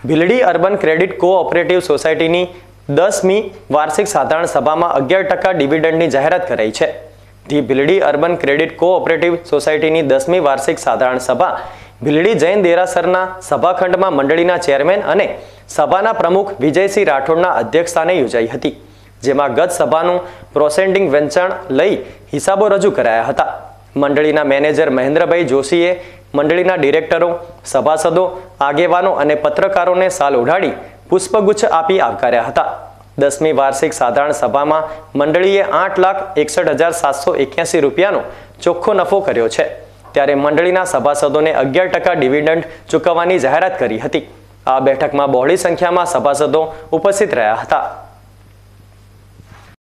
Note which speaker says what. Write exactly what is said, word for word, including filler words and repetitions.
Speaker 1: Bhildi urban credit cooperative સોસાયટીની દસમી વાર્ષિક સાધારણ સભામાં અગિયાર ટકા ડિવિડન્ડની જાહેરાત કરાઈ છે. The Bhildi urban credit cooperative સોસાયટીની દસમી વાર્ષિક સાધારણ સભા ભીલડી જૈન દેરાસરના સભાખંડમાં મંડળીના ચેરમેન અને સભાના પ્રમુખ વિજયસિંહ રાઠોડના અધ્યક્ષસ્થાને યોજાઈ હતી, જેમાં ગત સભાનું પ્રોસેન્ડિંગ વેચાણ લઈ હિસાબો રજૂ કરાયા હતા. મંડળીના મેનેજર મહેન્દ્રભાઈ જોશીએ મંડળીના ડિરેક્ટરો, સભાસદો, આગેવાનો અને પત્રકારોને સાલ ઓઢાડી પુષ્પગુચ્છ આપી આવકાર્યા હતા. દસમી વાર્ષિક સાધારણ સભામાં મંડળીએ આઠ લાખ એકસઠ હજાર સાતસો એક્યાસી રૂપિયાનો ચોખ્ખો નફો કર્યો છે, ત્યારે મંડળીના સભાસદોને અગિયાર ટકા ડિવિડન્ડ ચૂકવવાની જાહેરાત કરી હતી. આ બેઠકમાં બહોળી સંખ્યામાં સભાસદો ઉપસ્થિત રહ્યા હતા.